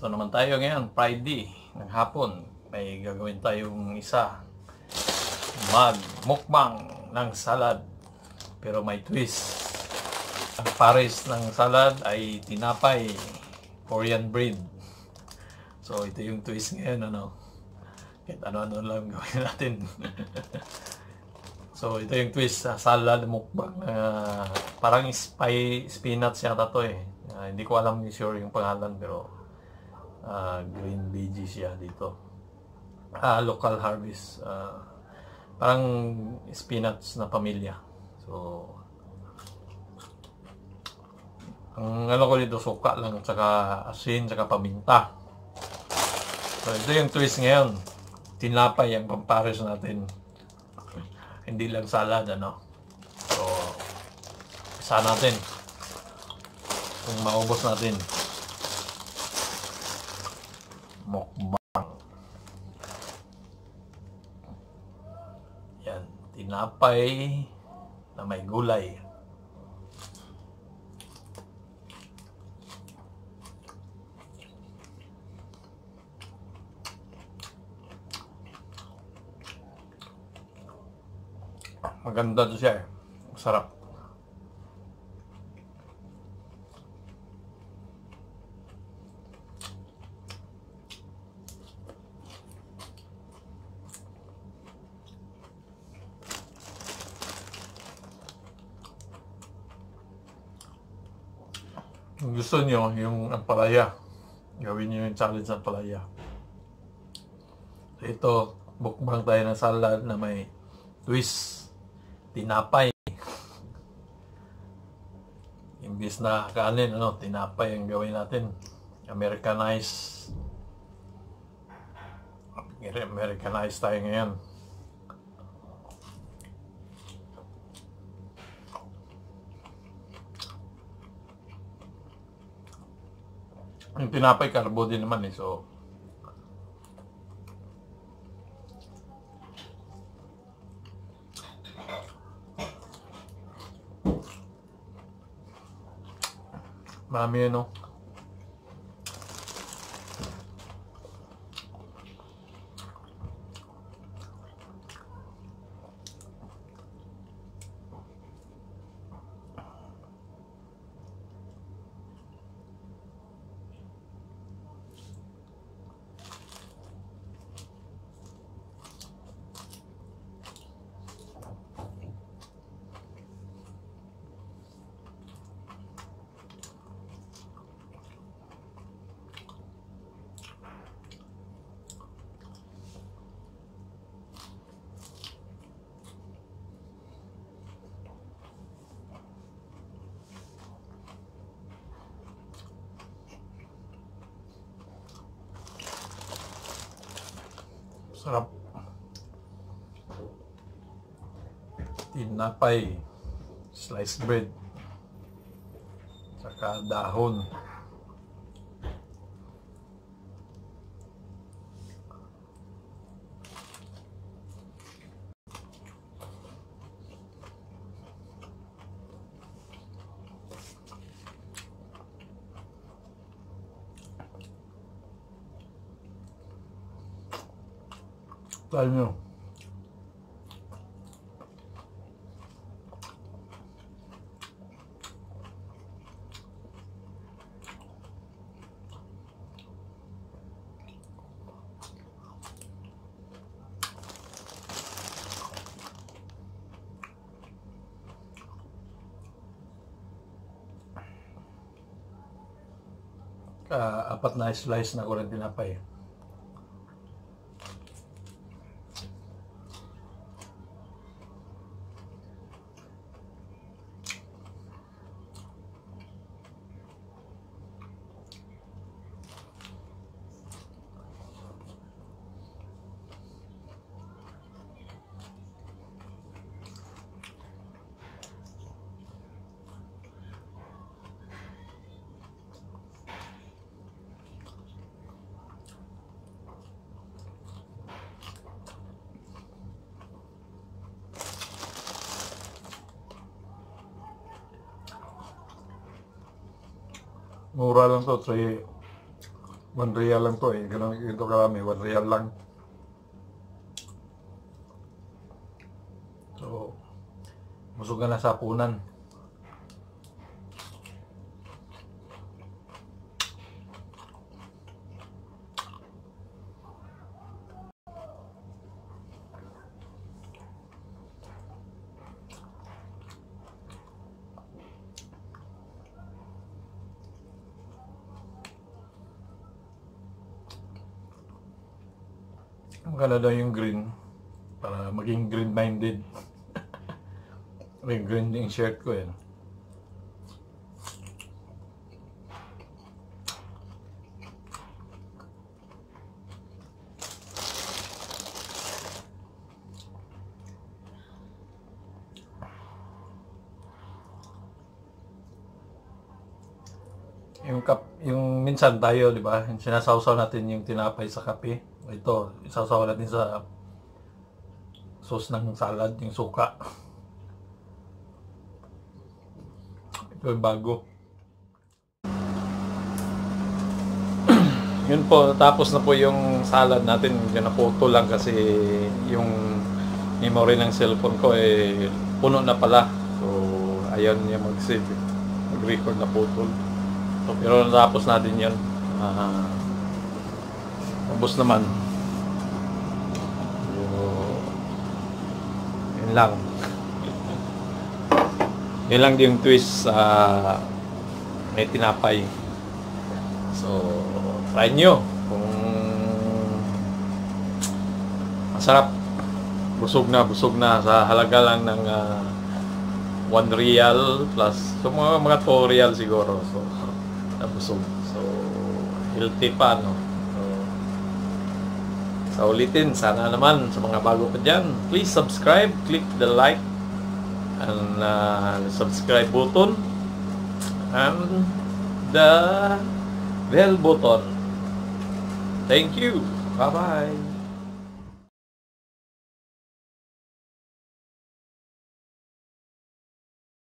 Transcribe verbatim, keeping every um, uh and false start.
Ito naman tayo ngayon, Friday ng hapon. May gagawin tayong isa. Mag-mukbang ng salad. Pero may twist. Ang pares ng salad ay tinapay, Korean bread. So ito yung twist ngayon, ano. Kahit ano-ano lang gawin natin. So ito yung twist sa salad mukbang. Uh, parang spy, spinach yata to eh. Uh, hindi ko alam ni sure yung pangalan pero uh, green veggies siya dito. Uh, local harvest. Uh, parang spinach na pamilya. So ang ano ko dito, suka lang, tsaka asin, tsaka paminta. So ito yung twist ngayon. Tinapay ang pampares natin. Hindi lang salad, ano. So isa natin kung maubos natin. Mukbang. Yan, tinapay na may gulay. Maganda to siya eh. Masarap. Kung gusto nyo yung ampalaya, gawin nyo yung challenge ng ampalaya. So ito, mukbang tayo ng salad na may twist. Tinapay. Imbis na kanin, ano, tinapay ang gawin natin. Americanized. Americanized tayo ngayon. Yung tinapay, carbo din naman eh. So marami yun, no? Sarap. Tinapay, sliced bread, saka dahon. Try nyo. Uh, apat na slice na ko rin tinapay. Mura lang to, three One real lang to eh. Ganun ito karami. One real lang. So, busog ka na sa punan. Maganda daw yung green para maging green-minded. May green yung shirt ko yan. Yung kap, yung minsan tayo, di ba? Sinasawsaw natin yung tinapay sa kape. Ito, isawsaw natin sa sauce ng salad, yung suka. Ito yung bago. Yun po, tapos na po yung salad natin. Yung naputo lang kasi yung memory ng cellphone ko eh puno na pala. So, ayaw niya mag-save. Mag-record na putol. So, pero natapos natin yun. Uh, tapos naman. So, yun lang. Yun lang yung twist sa uh, may tinapay. So, try nyo. Kung masarap. Busog na, busog na. Sa halaga lang ng uh, one real plus. So, mga, mga two real siguro. So, busog. So, healthy pa, no? So, sa ulitin, sana naman sa mga bago pa dyan, please subscribe, click the like and uh, subscribe button and the bell button. Thank you. Bye-bye.